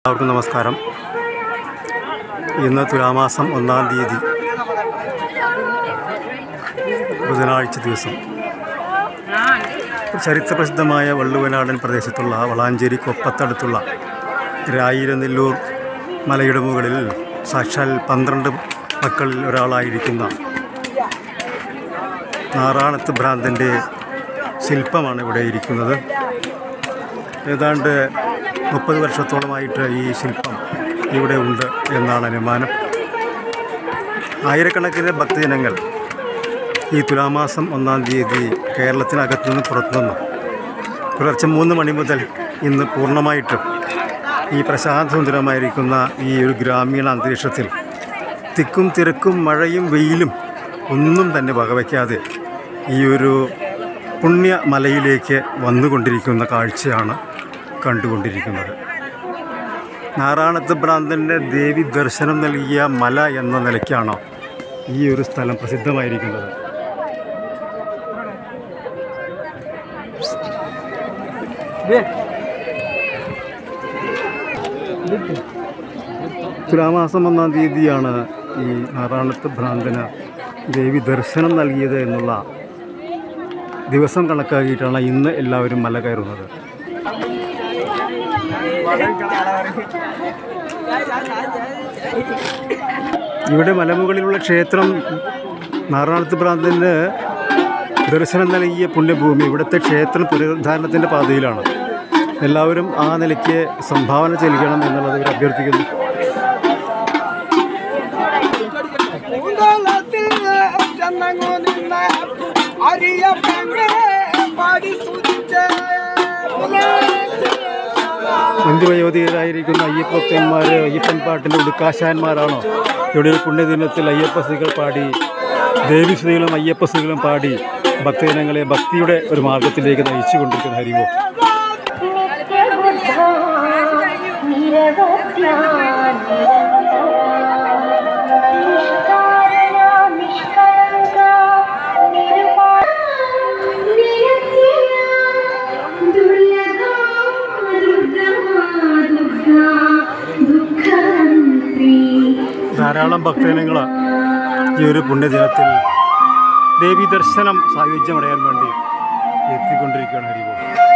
എല്ലാവർക്കും നമസ്കാരം. ഇന്ന് തുലാമാസം 1-ാം തീയതി ബുധനാഴ്ച ദിവസം ചരിത്രപ്രസിദ്ധമായ വള്ളുവനാടൻ പ്രദേശത്തുള്ള വളാഞ്ചേരി കൊപ്പത്തടുത്തുള്ള രായിരനെല്ലൂർ മലയുടെ മുകളിൽ സാക്ഷാൽ 12 മക്കളിൽ ഒരാളായിരിക്കുന്ന നാറാണത്ത് ഭ്രാന്തൻ്റെ ശില്പമാണ് ഇവിടെ ഇരിക്കുന്നത്. ഏതാണ്ട് 30 വർഷത്തോളമായിട്ട് ഈ ശില്പം ഇവിടെ ഉണ്ട് എന്നാണ് അനുമാനം. ആയിരക്കണക്കിന് ഭക്തജനങ്ങൾ ഈ തുലാമാസം 1-ാം തീയതി കേരളത്തിനകത്തുനിന്ന് പുറത്തുനിന്ന് പുലർച്ചെ 3 മണി മുതൽ ഇന്ന് പൂർണ്ണമായിട്ടും ഈ പ്രശാന്തസുന്ദരമായിരിക്കുന്ന ഈ ഒരു ഗ്രാമീണ അന്തരീക്ഷത്തിൽ തിക്കും തിരക്കും മഴയും വെയിലും ഒന്നും തന്നെ വകവയ്ക്കാതെ ഈ ഒരു പുണ്യമലയിലേക്ക് വന്നുകൊണ്ടിരിക്കുന്ന കാഴ്ചയാണ് കണ്ടുകൊണ്ടിരിക്കുന്നത്. നാറാണത്ത് ഭ്രാന്തൻ്റെ ദേവി ദർശനം നൽകിയ മല എന്ന നിലയ്ക്കാണ് ഈ ഒരു സ്ഥലം പ്രസിദ്ധമായിരിക്കുന്നത്. തുലാമാസം 1-ാം തീയതിയാണ് ഈ നാറാണത്ത് ഭ്രാന്തന് ദേവി ദർശനം നൽകിയത് എന്നുള്ള ദിവസം കണക്കാക്കിയിട്ടാണ് ഇന്ന് എല്ലാവരും മല കയറുന്നത്. ഇവിടെ മലമുകളിലുള്ള ക്ഷേത്രം നാറാണത്ത് ഭ്രാന്തന് ദർശനം നൽകിയ പുണ്യഭൂമി. ഇവിടുത്തെ ക്ഷേത്രം പുനരുദ്ധാരണത്തിൻ്റെ പാതയിലാണ്. എല്ലാവരും ആ നിലയ്ക്ക് സംഭാവന ചെയ്യുകണം എന്നുള്ളത് ഇവർ അഭ്യർത്ഥിക്കുന്നു. മന്ദിവയോധികരായിരിക്കുന്ന അയ്യപ്പഭക്തന്മാർ അയ്യപ്പൻ പാട്ടിൻ്റെ ഉടുക്കാശാന്മാരാണോ ഇവിടെ ഒരു പുണ്യദിനത്തിൽ അയ്യപ്പസ്തുതികൾ പാടി, ദേവീസ്തുതികളും അയ്യപ്പസ്തുതികളും പാടി ഭക്തജനങ്ങളെ ഭക്തിയുടെ ഒരു മാർഗത്തിലേക്ക് നയിച്ചു കൊണ്ടിരിക്കുന്ന ഹരിവോ. ധാരാളം ഭക്തജനങ്ങൾ ഈ ഒരു പുണ്യദിനത്തിൽ ദേവീ ദർശനം സായുജ്യമടയാൻ വേണ്ടി എത്തിക്കൊണ്ടിരിക്കുകയാണ് ഹരിവോ.